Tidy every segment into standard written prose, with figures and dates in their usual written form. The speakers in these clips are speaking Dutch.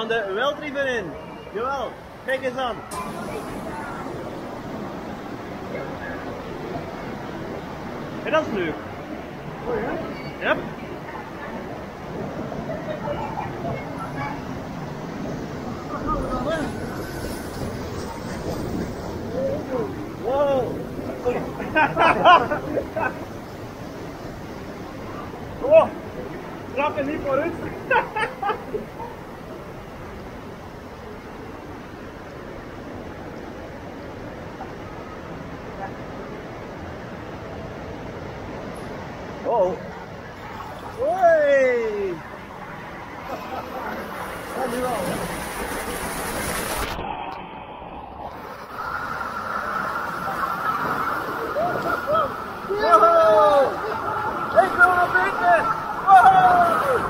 gaan de wildrieven in. Jawel, kijk eens aan. En dat is leuk. Oh ja? Ja. Wow. Oh, trap er niet vooruit. Oh. Hoi. Ja, nu al. Wow. Ik wil naar binnen. Wow.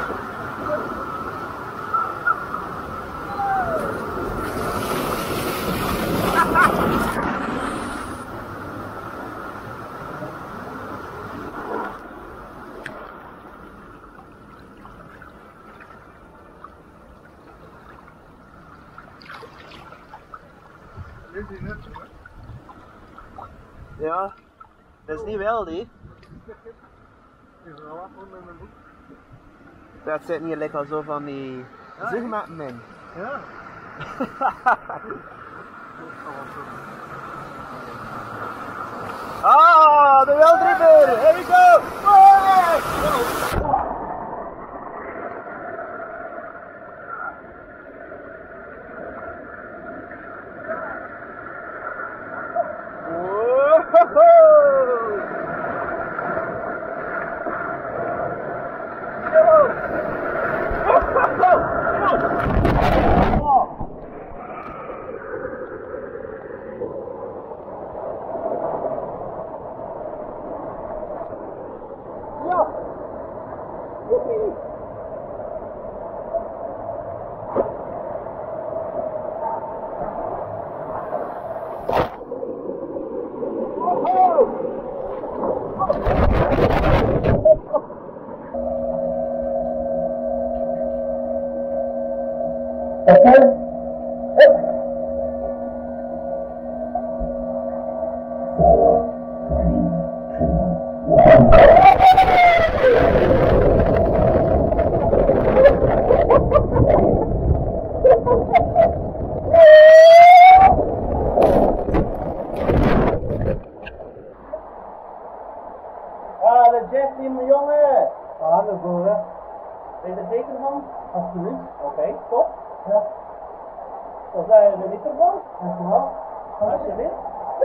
Dit is net zo, hè? Ja, dat is niet wild, hè? Is er al afgevonden met mijn boek? Dat zit niet lekker zo van die zoekmatten in. Ja. Ah, de wildriever! Here we go! Oh! Ah, de jet-team, jongen! Ah, dat is wel, hè? Ben je er zeker van? Absoluut. Oké, top. Ja. Dan zijn we er niet ervan. Dankjewel. Alsjeblieft.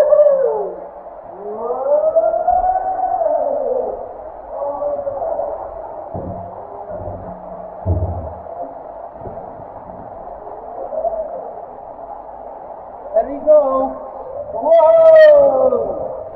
There we go. Whoa!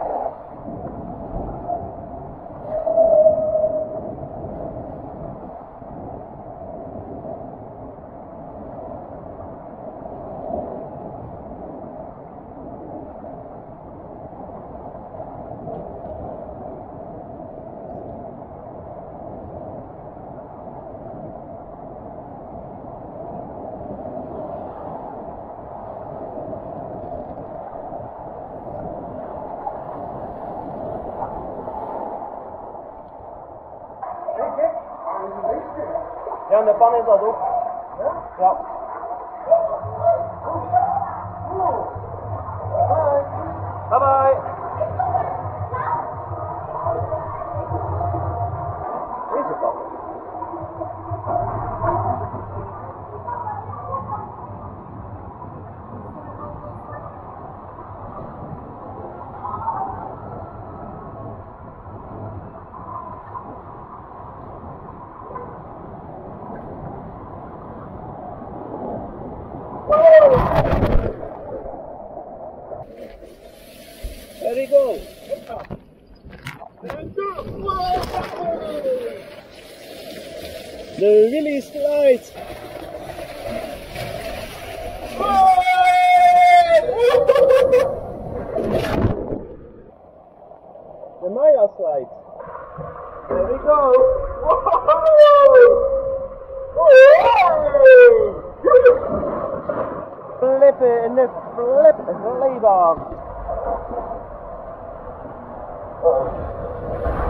Ja, en de pan is dat ook. Ja? Ja. Bye bye. Deze pan. There we go. The wheelie slide. The Maya slide. There we go. Whoa! Whoa! it in the flipping lead on.